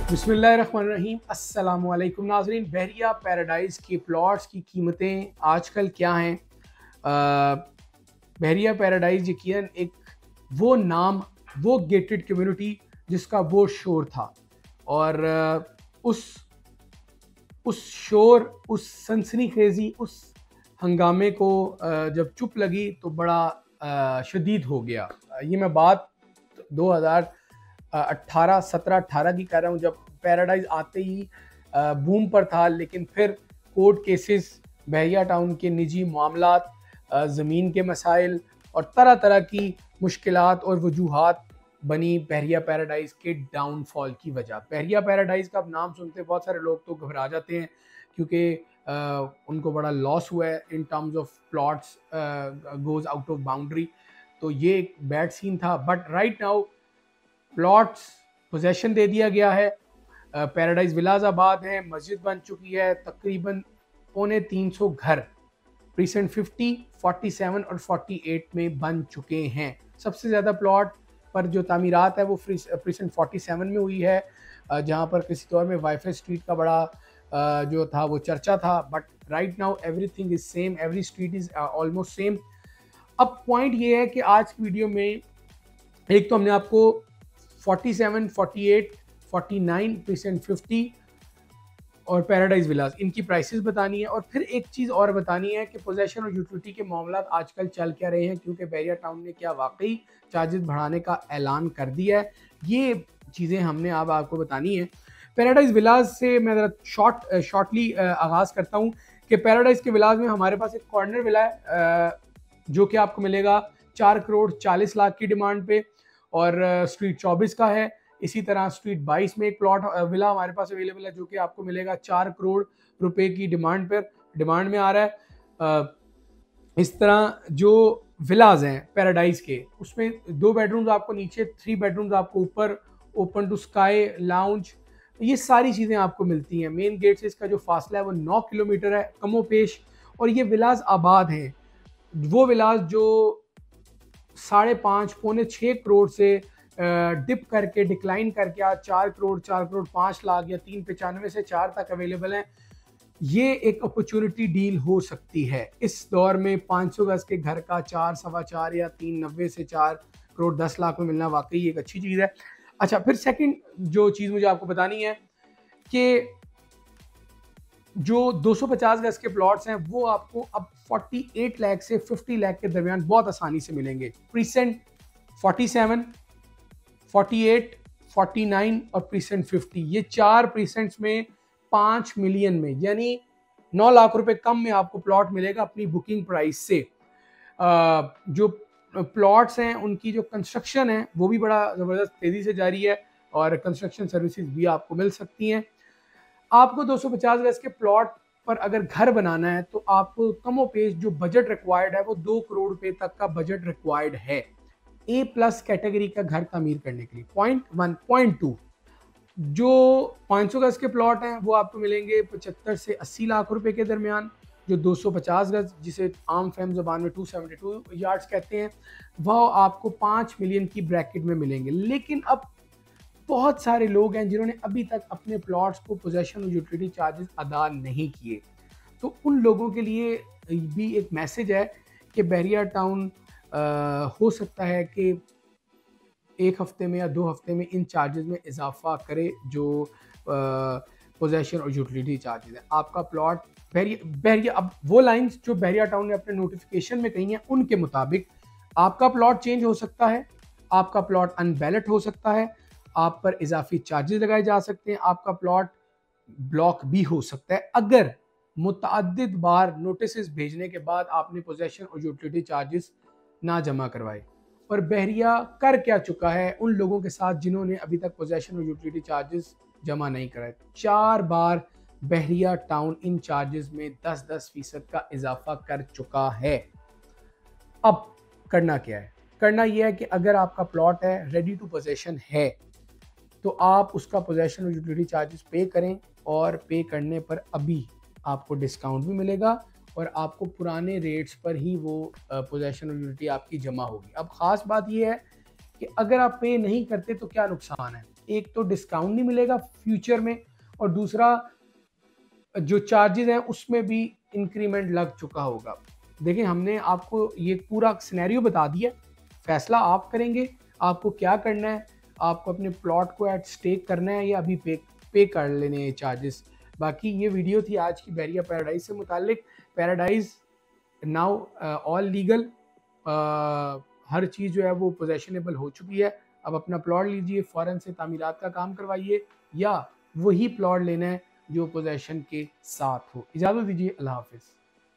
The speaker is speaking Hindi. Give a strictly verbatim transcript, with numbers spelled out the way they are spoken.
बिस्मिल्लाहिर्रहमानिर्रहीम। अस्सलामुअलैकुम नाज़रीन। बहरिया पैराडाइज़ की प्लॉट्स की कीमतें आजकल क्या हैं? बहरिया पैराडाइज़ यकीनन एक वो नाम, वो गेटेड कम्युनिटी जिसका वो शोर था, और आ, उस उस शोर, उस सनसनीखेज़ी, उस हंगामे को आ, जब चुप लगी तो बड़ा शदीद हो गया। ये मैं बात दो हज़ार अट्ठारह सत्रह अट्ठारह की कर रहा हूँ, जब पैराडाइज आते ही बूम पर था, लेकिन फिर कोर्ट केसेस, बहरिया टाउन के निजी मामलात, ज़मीन के मसाइल और तरह तरह की मुश्किलात और वजूहात बनी बहरिया पैराडाइज के डाउनफॉल की वजह। बहरिया पैराडाइज का अब नाम सुनते बहुत सारे लोग तो घबरा जाते हैं, क्योंकि उनको बड़ा लॉस हुआ है in terms of plots goes out of boundary. तो ये एक बैड सीन था, but right now plots possession दे दिया गया है। पैराडाइज विलाज आबाद है, मस्जिद बन चुकी है, तकरीबन पौने तीन सौ घर प्रीसेंट पचास, सैंतालीस और अड़तालीस में बन चुके हैं। सबसे ज़्यादा प्लॉट पर जो तामीरात है वो प्रीसेंट सैंतालीस में हुई है, जहाँ पर किसी दौर में वाईफाई स्ट्रीट का बड़ा जो था वो चर्चा था, but right now everything is same, every street is almost same. अब पॉइंट ये है कि आज की वीडियो में एक तो हमने आपको सैंतालीस, अड़तालीस, उनचास, प्रीसेंट पचास और पैराडाइज विलास इनकी प्राइसेस बतानी है, और फिर एक चीज़ और बतानी है कि पोजेशन और यूटिलिटी के मामला आजकल चल क्या रहे हैं, क्योंकि बहरिया टाउन ने क्या वाकई चार्जेस बढ़ाने का ऐलान कर दिया है। ये चीज़ें हमने अब आपको बतानी है। पैराडाइज विलास से मैं ज़रा शॉर्ट शॉर्टली आगाज़ करता हूँ कि पैराडाइज के विलास में हमारे पास एक कॉर्नर विला है जो कि आपको मिलेगा चार करोड़ चालीस लाख की डिमांड पे, और स्ट्रीट चौबीस का है। इसी तरह स्ट्रीट बाईस में एक प्लॉट विला हमारे पास अवेलेबल है जो कि आपको मिलेगा चार करोड़ रुपए की डिमांड पर डिमांड में आ रहा है। इस तरह जो विलाज हैं पैराडाइज के, उसमें दो बेडरूम्स आपको नीचे, थ्री बेडरूम्स आपको ऊपर, ओपन टू स्काई, लाउंज, ये सारी चीज़ें आपको मिलती हैं। मेन गेट से इसका जो फासला है वो नौ किलोमीटर है कमोपेश, और ये विलाज आबाद हैं। वो विलाज जो साढ़े पाँच पौने छः करोड़ से डिप करके, डिक्लाइन करके आज चार करोड़ चार करोड़ पाँच लाख या तीन पचानवे से चार तक अवेलेबल हैं। ये एक अपॉर्चुनिटी डील हो सकती है इस दौर में। पाँच सौ गज के घर का चार सवा चार या तीन नब्बे से चार करोड़ दस लाख में मिलना वाकई एक अच्छी चीज़ है। अच्छा, फिर सेकंड जो चीज़ मुझे आपको बतानी है कि जो दो सौ पचास गज के प्लॉट्स हैं वो आपको अब अड़तालीस लाख से पचास लाख के दरमियान बहुत आसानी से मिलेंगे। प्रीसेंट सैंतालीस, अड़तालीस, उनचास और प्रीसेंट पचास, ये चार प्रीसेंट्स में पाँच मिलियन में, यानी नौ लाख रुपए कम में आपको प्लॉट मिलेगा अपनी बुकिंग प्राइस से। आ, जो प्लॉट्स हैं उनकी जो कंस्ट्रक्शन है वो भी बड़ा ज़बरदस्त तेज़ी से जारी है, और कंस्ट्रक्शन सर्विसेज भी आपको मिल सकती हैं। आपको दो सौ पचास गज के प्लॉट पर अगर घर बनाना है तो आपको कमो पेश जो बजट रिक्वायर्ड है वो दो करोड़ रुपए तक का बजट रिक्वायर्ड है ए प्लस कैटेगरी का घर तामीर करने के लिए। Point one. पॉइंट टू, जो पाँच सौ गज के प्लॉट हैं वो आपको मिलेंगे पचहत्तर से अस्सी लाख रुपए के दरमियान। जो दो सौ पचास गज, जिसे आम फैम ज़बान में दो सौ बहत्तर यार्ड्स कहते हैं, वह आपको पाँच मिलियन की ब्रैकेट में मिलेंगे। लेकिन अब बहुत सारे लोग हैं जिन्होंने अभी तक अपने प्लॉट्स को पोजेशन और यूटिलिटी चार्जेस अदा नहीं किए, तो उन लोगों के लिए भी एक मैसेज है कि बहरिया टाउन आ, हो सकता है कि एक हफ्ते में या दो हफ्ते में इन चार्जेस में इजाफा करे, जो पोजेशन और यूटिलिटी चार्जेस है। आपका प्लॉट बहरिया बहरिया अब वो लाइंस जो बहरिया टाउन ने अपने नोटिफिकेशन में कही हैं उनके मुताबिक आपका प्लॉट चेंज हो सकता है, आपका प्लॉट अनबैलेट हो सकता है, आप पर इजाफी चार्जेस लगाए जा सकते हैं, आपका प्लॉट ब्लॉक भी हो सकता है अगर मुतअद्दिद बार नोटिस भेजने के बाद आपने पोजेशन और यूटिलिटी चार्जेस ना जमा करवाए। और बहरिया कर क्या चुका है उन लोगों के साथ जिन्होंने अभी तक पोजेशन और यूटिलिटी चार्जेस जमा नहीं कराए। चार बार बहरिया टाउन इन चार्जेस में दस दस फीसद का इजाफा कर चुका है। अब करना क्या है? करना यह है कि अगर आपका प्लॉट है, रेडी टू पोजेशन है, तो आप उसका पोजेशन और यूटिलिटी चार्जेस पे करें, और पे करने पर अभी आपको डिस्काउंट भी मिलेगा और आपको पुराने रेट्स पर ही वो पोजेशन और यूटिलिटी आपकी जमा होगी। अब ख़ास बात यह है कि अगर आप पे नहीं करते तो क्या नुकसान है। एक तो डिस्काउंट नहीं मिलेगा फ्यूचर में, और दूसरा जो चार्जेस हैं उसमें भी इंक्रीमेंट लग चुका होगा। देखिए हमने आपको ये पूरा सिनेरियो बता दिया, फैसला आप करेंगे आपको क्या करना है, आपको अपने प्लॉट को एट स्टेक करना है या अभी पे पे कर लेने हैं चार्जेस। बाकी ये वीडियो थी आज की बैरिया पैराडाइज से मुतालिक। पैराडाइज नाउ ऑल लीगल, हर चीज़ जो है वो पोजेशनेबल हो चुकी है। अब अपना प्लॉट लीजिए, फ़ौरन से तामीरात का काम करवाइए, या वही प्लॉट लेना है जो पोजेशन के साथ हो। इजाज़त दीजिए, अल्लाह हाफिज़।